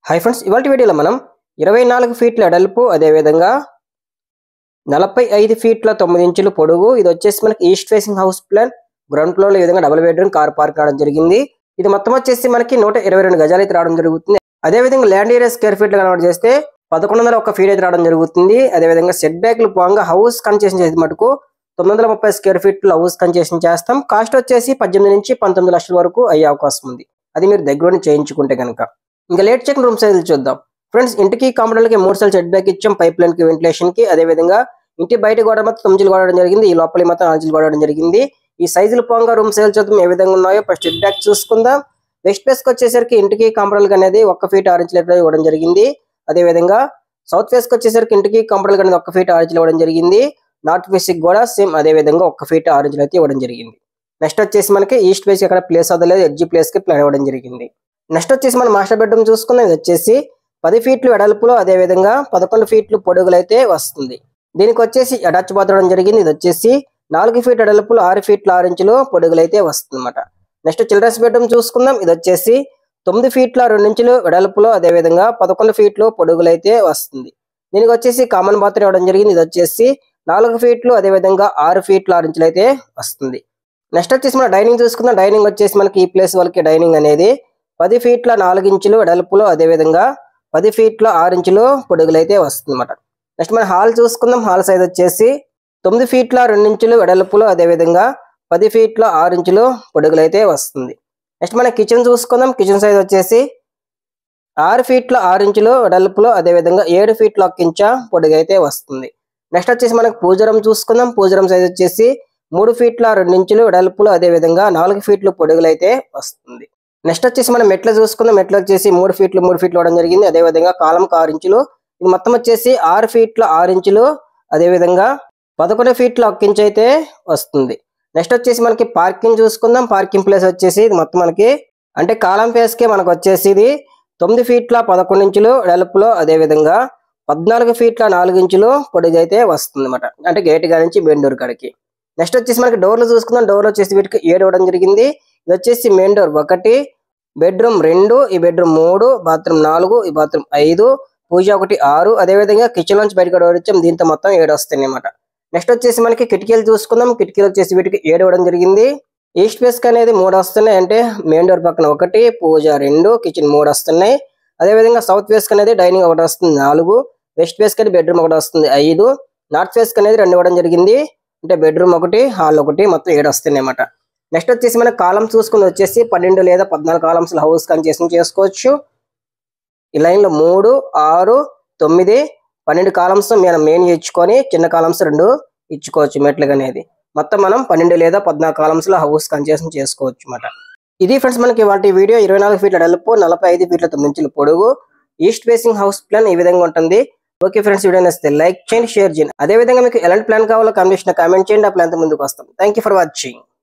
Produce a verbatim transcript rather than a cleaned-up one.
Hi friends, ఇవాల్టి వీడియోలో మనం ఇరవై నాలుగు ఫీట్ల వెడల్పు అదే విధంగా నలభై ఐదు ఫీట్ల తొమ్మిది ఇంచుల పొడుగు ఇది వచ్చేసి మనకి east facing house plan ground floor లో ఈ విధంగా డబుల్ బెడ్రూమ్ కార్ పార్క్ రావడం జరిగింది. ఇది మొత్తం వచ్చేసి మనకి నూట ఇరవై రెండు గజాలు అయితే రావడం జరుగుతుంది. అదే విధంగా land area square feet convert చేస్తే పదకొండు వందల ఒక ఫీట్ అయితే రావడం జరుగుతుంది. అదే విధంగా సెట్ బ్యాక్లు పోగా హౌస్ కన్సెషన్ చేసే మటుకు తొమ్మిది వందల ముప్పై స్క్వేర్ ఫీట్ హౌస్ కన్సెషన్ చేస్తాం. కాస్ట్ వచ్చేసి పద్దెనిమిది నుంచి పంతొమ్మిది లక్షల వరకు అయ్యే అవకాశం ఉంది, అది మీరు దగ్గర చేయించుకుంటే కనుక. ఇంకా లేట్ చెక్ రూమ్ సైజులు చూద్దాం ఫ్రెండ్స్. ఇంటికి కాంపౌండ్లకి మూడు సార్లు సెట్ బ్యాక్ ఇచ్చాం, పైప్ లైన్ కి వెంటిలేషన్ కి. అదే విధంగా ఇంటి బయట గోడ మొత్తం తొమ్మిది గోడడం జరిగింది, ఈ లోపలి మొత్తం నాలుగు గోడడం జరిగింది. ఈ సైజులు పోగా రూమ్ సైజులు చూద్దాం ఏ విధంగా ఉన్నాయో. ఫస్ట్ సెట్ బ్యాక్ చూసుకుందాం. వెస్ట్ ఫేస్ కి వచ్చేసరికి ఇంటికి కాంపౌండ్లకి అనేది ఒక ఫీట్ ఆరు ఇంచులు ఇవ్వడం జరిగింది. అదే విధంగా సౌత్ ఫేస్ కి వచ్చేసరికి ఇంటికి కాంపౌండ్లకి అనేది ఒక ఫీట్ ఆరు ఇంచులు ఇవ్వడం జరిగింది. నార్త్ ఫేస్ కి కూడా సేమ్ అదే విధంగా ఒక ఫీట్ ఆరు ఇంచులు అయితే ఇవ్వడం జరిగింది. నెక్స్ట్ వచ్చేసి మనకి ఈస్ట్ ఫేస్ అక్కడ ప్లేస్ అవ్వలేదు, ఎడ్జి ప్లేస్ కి ప్లాన్ ఇవ్వడం జరిగింది. నెక్స్ట్ వచ్చేసి మనం మాస్టర్ బెడ్రూమ్ చూసుకుందాం. ఇది వచ్చేసి పది ఫీట్లు వెడల్పులో అదే విధంగా పదకొండు ఫీట్లు పొడుగులు అయితే వస్తుంది. దీనికి వచ్చేసి అటాచ్ బాత్రూమ్ జరిగింది. ఇది వచ్చేసి నాలుగు ఫీట్ వెడల్పులో ఆరు ఫీట్లు ఆరు ఇంచులు పొడుగులు అయితే వస్తుంది అనమాట. నెక్స్ట్ చిల్డ్రన్స్ బెడ్రూమ్ చూసుకుందాం. ఇది వచ్చేసి తొమ్మిది ఫీట్ల రెండు ఇంచులు వెడల్పులో అదే విధంగా పదకొండు ఫీట్లు పొడుగులు అయితే వస్తుంది. దీనికి వచ్చేసి కామన్ బాత్రూమ్ ఇవ్వడం జరిగింది. ఇది వచ్చేసి నాలుగు ఫీట్లు అదే విధంగా ఆరు ఫీట్లు ఆరు ఇంచులు అయితే వస్తుంది. నెక్స్ట్ వచ్చేసి మనం డైనింగ్ చూసుకుందాం. డైనింగ్ వచ్చేసి మనకి ఈ ప్లేస్ వాళ్ళకి డైనింగ్ అనేది పది ఫీట్ల నాలుగు ఇంచులు వెడల్పులో అదే విధంగా పది ఫీట్ల ఆరు ఇంచులు పొడుగులు అయితే వస్తుంది అనమాట. నెక్స్ట్ మనం హాల్ చూసుకుందాం. హాల్ సైజ్ వచ్చేసి తొమ్మిది ఫీట్ల రెండు ఇంచులు వెడల్పులో అదే విధంగా పది ఫీట్ల ఆరు ఇంచులు పొడుగులు అయితే వస్తుంది. నెక్స్ట్ మన కిచెన్ చూసుకుందాం. కిచెన్ సైజ్ వచ్చేసి ఆరు ఫీట్ల ఆరు ఇంచులు వెడల్పులో అదే విధంగా ఏడు ఫీట్ల ఒక ఇంచ పొడుగు అయితే వస్తుంది. నెక్స్ట్ వచ్చేసి మనకు పూజరం చూసుకుందాం. పూజరం సైజ్ వచ్చేసి మూడు ఫీట్ల రెండు ఇంచులు వెడల్పులో అదే విధంగా నాలుగు ఫీట్లు పొడుగులు అయితే వస్తుంది. నెక్స్ట్ వచ్చేసి మనం మెట్లు చూసుకుందాం. మెట్లు వచ్చేసి మూడు ఫీట్లు మూడు ఫీట్లు ఇవ్వడం జరిగింది. అదే విధంగా కాలంకి ఆరు ఇంచులు. ఇది మొత్తం వచ్చేసి ఆరు ఫీట్ల ఆరు ఇంచులు అదే విధంగా పదకొండు ఫీట్ల ఒక ఇంచు అయితే వస్తుంది. నెక్స్ట్ వచ్చేసి మనకి పార్కింగ్ చూసుకుందాం. పార్కింగ్ ప్లేస్ వచ్చేసి ఇది మొత్తం మనకి అంటే కాలం ప్లేస్కి మనకు వచ్చేసి ఇది తొమ్మిది ఫీట్ల పదకొండు ఇంచులు వెడల్పులో అదే విధంగా పద్నాలుగు ఫీట్ల నాలుగు ఇంచులు పొడుగు అయితే వస్తుంది అనమాట, అంటే గేట్ గా నుంచి మెయిన్ డోర్ కాడికి. నెక్స్ట్ వచ్చేసి మనకి డోర్లు చూసుకుందాం. డోర్లు వచ్చేసి వీటికి ఏడు ఇవ్వడం జరిగింది. ఇది వచ్చేసి మెయిన్ డోర్ ఒకటి, బెడ్రూమ్ రెండు, ఈ బెడ్రూమ్ మూడు, బాత్రూమ్ నాలుగు, ఈ బాత్రూమ్ ఐదు, పూజ ఒకటి ఆరు. అదేవిధంగా కిచెన్ నుంచి బయటకు డోర్ ఇచ్చాం, దీంతో మొత్తం ఏడు వస్తాయి అనమాట. నెక్స్ట్ వచ్చేసి మనకి కిటికీలు చూసుకుందాం. కిటికీలు వచ్చేసి వీటికి ఏడు ఇవ్వడం జరిగింది. ఈస్ట్ ఫేస్ కి అనేది మూడు వస్తున్నాయి, అంటే మెయిన్ డోర్ పక్కన ఒకటి, పూజ రెండు, కిచెన్ మూడు వస్తున్నాయి. అదేవిధంగా సౌత్ ఫేస్ కి అనేది డైనింగ్ ఒకటి వస్తుంది నాలుగు, వెస్ట్ ఫేస్ కి అనేది బెడ్రూమ్ ఒకటి వస్తుంది ఐదు, నార్త్ ఫేస్ కి అనేది రెండు ఇవ్వడం జరిగింది, అంటే బెడ్రూమ్ ఒకటి హాల్ ఒకటి, మొత్తం ఏడు వస్తున్నాయి అన్నమాట. నెక్స్ట్ వచ్చేసి మన కాలమ్స్ చూసుకుని వచ్చేసి పన్నెండు లేదా పద్నాలుగు కాలమ్స్ హౌస్ కన్సెషన్ చేసుకోవచ్చు. ఈ లైన్ లో మూడు ఆరు తొమ్మిది పన్నెండు కాలమ్స్ మనం మెయిన్ ఇచ్చుకొని చిన్న కాలమ్స్ రెండు ఇచ్చుకోవచ్చు మెట్లుగా అనేది. మొత్తం మనం పన్నెండు లేదా పద్నాలుగు కాలమ్స్ లో హౌస్ కన్సెషన్ చేసుకోవచ్చు అన్నమాట. ఇది ఫ్రెండ్స్ మనకి వాటి వీడియో ఇరవై నాలుగు ఫీట్ల వెడల్పు నలభై ఐదు ఫీట్ల తొమ్మిది ఇంచుల పొడుగు ఈస్ట్ ఫేసింగ్ హౌస్ ప్లాన్ ఈ విధంగా ఉంటుంది. ఓకే ఫ్రెండ్స్, వీడియో నచ్చితే లైక్ చేయండి, షేర్ చేయండి. అదే విధంగా మీకు ఎలాంటి ప్లాన్ కావాలో కాంబినేషన్ కామెంట్ చేయండి, ఆ ప్లాన్ తో ముందుకు వస్తాం. Thank you for watching.